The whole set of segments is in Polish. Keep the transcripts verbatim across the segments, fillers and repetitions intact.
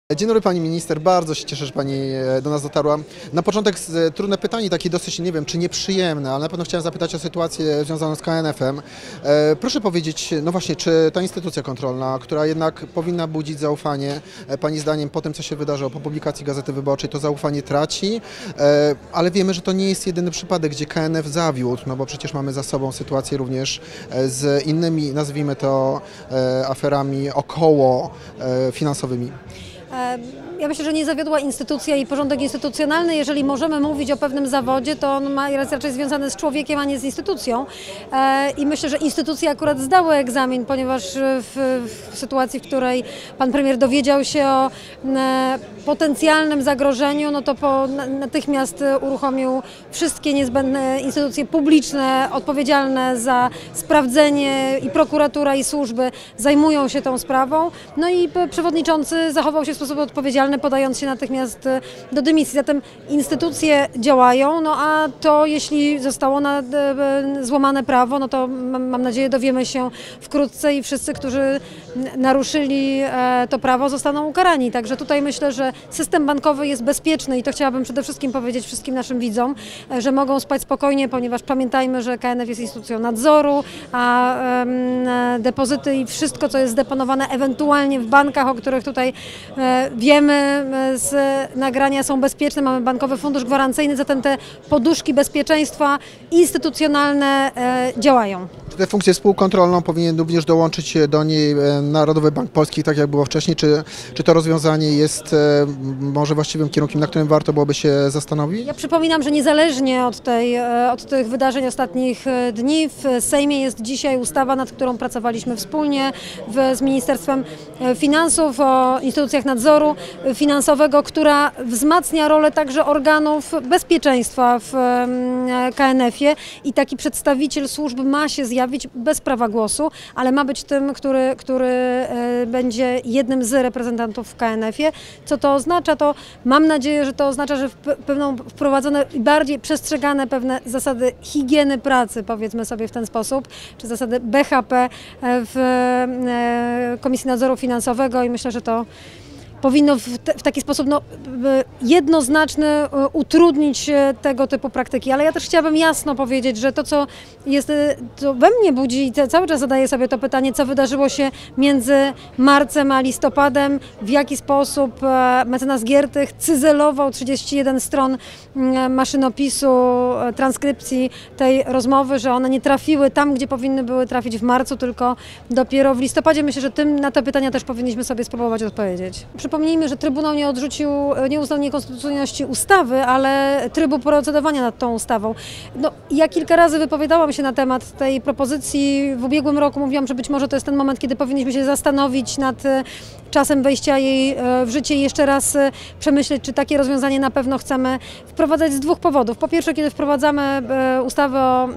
Dzień dobry Pani Minister, bardzo się cieszę, że Pani do nas dotarła. Na początek trudne pytanie, takie dosyć, nie wiem, czy nieprzyjemne, ale na pewno chciałem zapytać o sytuację związaną z K N F-em. Proszę powiedzieć, no właśnie, czy ta instytucja kontrolna, która jednak powinna budzić zaufanie, Pani zdaniem po tym, co się wydarzyło, po publikacji Gazety Wyborczej, to zaufanie traci, ale wiemy, że to nie jest jedyny przypadek, gdzie K N F zawiódł, no bo przecież mamy za sobą sytuację również z innymi, nazwijmy to, aferami około finansowymi. Ja myślę, że nie zawiodła instytucja i porządek instytucjonalny. Jeżeli możemy mówić o pewnym zawodzie, to on ma, jest raczej związany z człowiekiem, a nie z instytucją. I myślę, że instytucje akurat zdały egzamin, ponieważ w, w sytuacji, w której pan premier dowiedział się o potencjalnym zagrożeniu, no to po, natychmiast uruchomił wszystkie niezbędne instytucje publiczne odpowiedzialne za sprawdzenie, i prokuratura, i służby zajmują się tą sprawą. No i przewodniczący zachował się w sposób odpowiedzialny, podając się natychmiast do dymisji. Zatem instytucje działają, no a to, jeśli zostało na, złamane prawo, no to mam nadzieję dowiemy się wkrótce i wszyscy, którzy naruszyli to prawo, zostaną ukarani. Także tutaj myślę, że system bankowy jest bezpieczny i to chciałabym przede wszystkim powiedzieć wszystkim naszym widzom, że mogą spać spokojnie, ponieważ pamiętajmy, że K N F jest instytucją nadzoru, a depozyty i wszystko, co jest zdeponowane ewentualnie w bankach, o których tutaj wiemy z nagrania, są bezpieczne. Mamy Bankowy Fundusz Gwarancyjny, zatem te poduszki bezpieczeństwa instytucjonalne działają. Czy tę funkcję współkontrolną powinien również dołączyć do niej Narodowy Bank Polski, tak jak było wcześniej? Czy, czy to rozwiązanie jest może właściwym kierunkiem, na którym warto byłoby się zastanowić? Ja przypominam, że niezależnie od, tej, od tych wydarzeń ostatnich dni w Sejmie jest dzisiaj ustawa, nad którą pracowaliśmy wspólnie w, z Ministerstwem Finansów o instytucjach nadzoru finansowego, która wzmacnia rolę także organów bezpieczeństwa w K N F-ie i taki przedstawiciel służb ma się zjawić bez prawa głosu, ale ma być tym, który, który będzie jednym z reprezentantów w K N F-ie. Co to oznacza? To mam nadzieję, że to oznacza, że pewną wprowadzone i bardziej przestrzegane pewne zasady higieny pracy, powiedzmy sobie w ten sposób, czy zasady B H P w Komisji Nadzoru Finansowego i myślę, że to powinno w, te, w taki sposób no, jednoznaczny utrudnić tego typu praktyki. Ale ja też chciałabym jasno powiedzieć, że to, co jest, co we mnie budzi i cały czas zadaję sobie to pytanie, co wydarzyło się między marcem a listopadem, w jaki sposób mecenas Giertych cyzelował trzydzieści jeden stron maszynopisu, transkrypcji tej rozmowy, że one nie trafiły tam, gdzie powinny były trafić w marcu, tylko dopiero w listopadzie. Myślę, że tym na te pytania też powinniśmy sobie spróbować odpowiedzieć. Przypomnijmy, że Trybunał nie odrzucił, nie uznał niekonstytucyjności ustawy, ale trybu procedowania nad tą ustawą. No, ja kilka razy wypowiadałam się na temat tej propozycji. W ubiegłym roku mówiłam, że być może to jest ten moment, kiedy powinniśmy się zastanowić nad czasem wejścia jej w życie i jeszcze raz przemyśleć, czy takie rozwiązanie na pewno chcemy wprowadzać z dwóch powodów. Po pierwsze, kiedy wprowadzamy ustawę o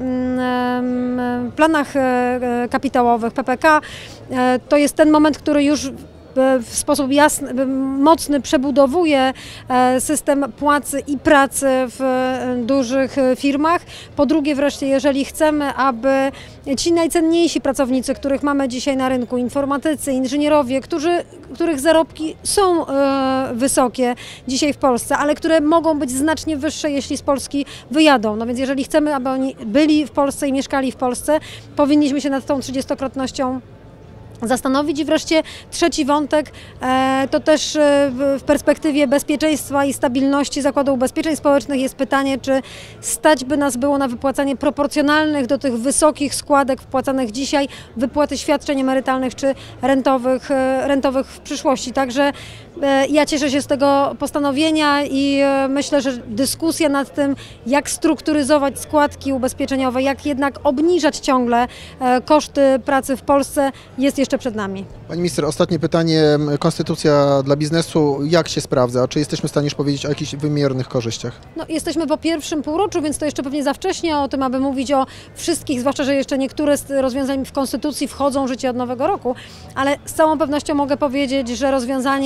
planach kapitałowych, P P K, to jest ten moment, który już w sposób jasny, mocny przebudowuje system płacy i pracy w dużych firmach. Po drugie wreszcie, jeżeli chcemy, aby ci najcenniejsi pracownicy, których mamy dzisiaj na rynku, informatycy, inżynierowie, którzy, których zarobki są wysokie dzisiaj w Polsce, ale które mogą być znacznie wyższe, jeśli z Polski wyjadą. No więc jeżeli chcemy, aby oni byli w Polsce i mieszkali w Polsce, powinniśmy się nad tą trzydziestokrotnością zastanowić. I wreszcie trzeci wątek to też w perspektywie bezpieczeństwa i stabilności Zakładu Ubezpieczeń Społecznych jest pytanie, czy stać by nas było na wypłacanie proporcjonalnych do tych wysokich składek wpłacanych dzisiaj wypłaty świadczeń emerytalnych czy rentowych, rentowych w przyszłości. Także ja cieszę się z tego postanowienia i myślę, że dyskusja nad tym, jak strukturyzować składki ubezpieczeniowe, jak jednak obniżać ciągle koszty pracy w Polsce, jest jeszcze przed nami. Pani minister, ostatnie pytanie. Konstytucja dla biznesu, jak się sprawdza? Czy jesteśmy w stanie już powiedzieć o jakichś wymiernych korzyściach? No, jesteśmy po pierwszym półroczu, więc to jeszcze pewnie za wcześnie o tym, aby mówić o wszystkich, zwłaszcza, że jeszcze niektóre z rozwiązań w Konstytucji wchodzą w życie od nowego roku, ale z całą pewnością mogę powiedzieć, że rozwiązanie ulga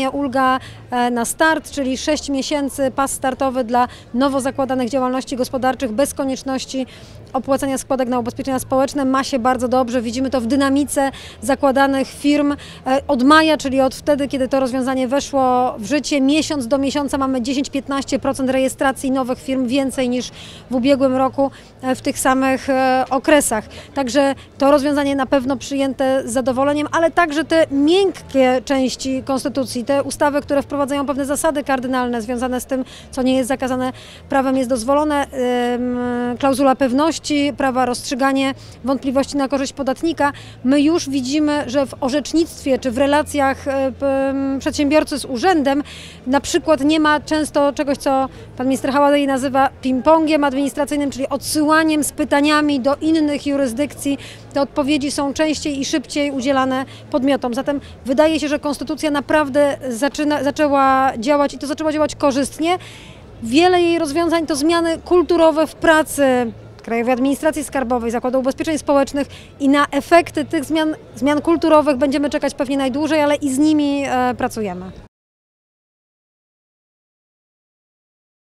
Droga e, na start, czyli sześć miesięcy, pas startowy dla nowo zakładanych działalności gospodarczych bez konieczności opłacania składek na ubezpieczenia społeczne. Ma się bardzo dobrze, widzimy to w dynamice zakładanych firm e, od maja, czyli od wtedy, kiedy to rozwiązanie weszło w życie, miesiąc do miesiąca mamy dziesięć do piętnastu procent rejestracji nowych firm, więcej niż w ubiegłym roku e, w tych samych e, okresach. Także to rozwiązanie na pewno przyjęte z zadowoleniem, ale także te miękkie części konstytucji, te ustawy, które wprowadzają pewne zasady kardynalne związane z tym, co nie jest zakazane prawem, jest dozwolone, klauzula pewności, prawa rozstrzyganie wątpliwości na korzyść podatnika. My już widzimy, że w orzecznictwie czy w relacjach przedsiębiorcy z urzędem na przykład nie ma często czegoś, co pan minister Haładyj nazywa ping-pongiem administracyjnym, czyli odsyłaniem z pytaniami do innych jurysdykcji. Te odpowiedzi są częściej i szybciej udzielane podmiotom. Zatem wydaje się, że konstytucja naprawdę zaczyna, zaczęła działać i to zaczęła działać korzystnie. Wiele jej rozwiązań to zmiany kulturowe w pracy Krajowej Administracji Skarbowej, Zakładu Ubezpieczeń Społecznych i na efekty tych zmian, zmian kulturowych będziemy czekać pewnie najdłużej, ale i z nimi e, pracujemy.